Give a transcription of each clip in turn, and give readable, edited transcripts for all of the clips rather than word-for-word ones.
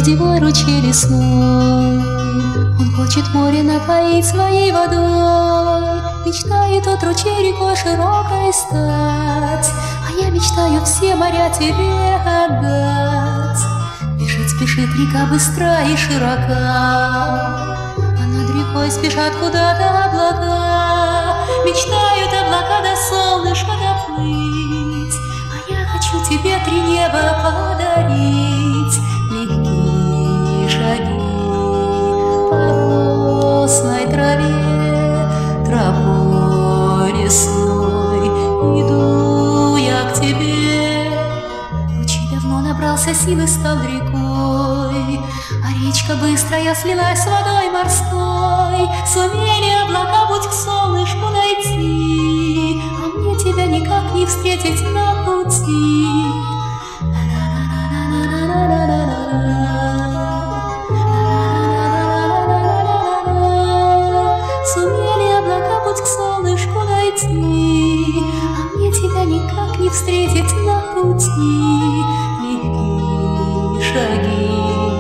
дождевой ручей лесной. Он хочет море напоить своей водой, мечтает от ручей рекой широкой стать. А я мечтаю все моря тебе отдать. Бежит, спешит река быстра и широка, а над рекой спешат куда-то облака. Мечтают облака до солнышка доплыть, а я хочу тебе три неба подарить. Легкие шаги по росной траве, тропой лесной иду я к тебе. Ручей давно набрался силы, стал рекой, а речка быстрая слилась с водой морской. Сумели облака путь к солнышку найти, а мне тебя никак не встретить на пути. Сумели облака путь к солнышку найти, а мне тебя никак не встретить на пути. Легкие шаги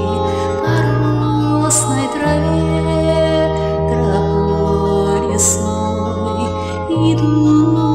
по росной траве, тропой лесной иду